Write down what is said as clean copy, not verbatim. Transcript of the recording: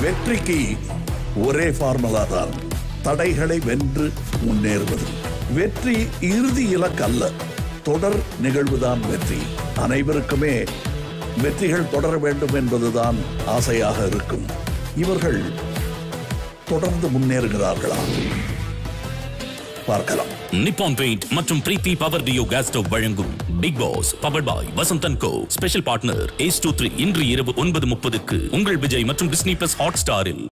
வெற்றிக்கு ஒரே ஃபார்முலா தான், தடைகளை வென்று முன்னேறுவது. வெற்றி இறுதி இலக்கு அல்ல, தொடர் நிகழ்வுதான் வெற்றி. அனைவருக்குமே வெற்றிகள் தொடர வேண்டும் என்பதுதான் ஆசையாக இருக்கும். இவர்கள் தொடர்ந்து முன்னேறுகிறார்களா? பார்க்கலாம். நிப்பான் பெயிண்ட் மற்றும் Preethi power duo gas stove வழங்கும் big boss powered by Vasanthan co. Special partner Ace23 இன்று இரவு 9:30க்கு உங்கள் விஜய் மற்றும் டிஸ்னி பிளஸ் ஹாட் ஸ்டாரில்.